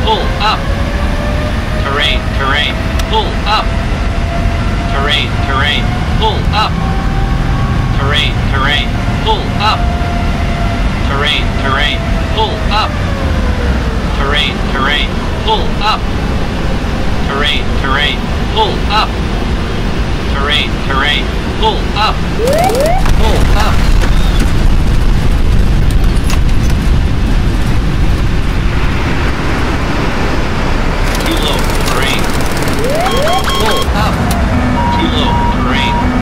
pull up. Terrain, terrain, pull up. Terrain, terrain, pull up. Terrain, terrain, pull up. Terrain, terrain, pull up. Terrain, terrain, pull up. Terrain, terrain, pull up. Terrain, terrain, pull up. Pull up.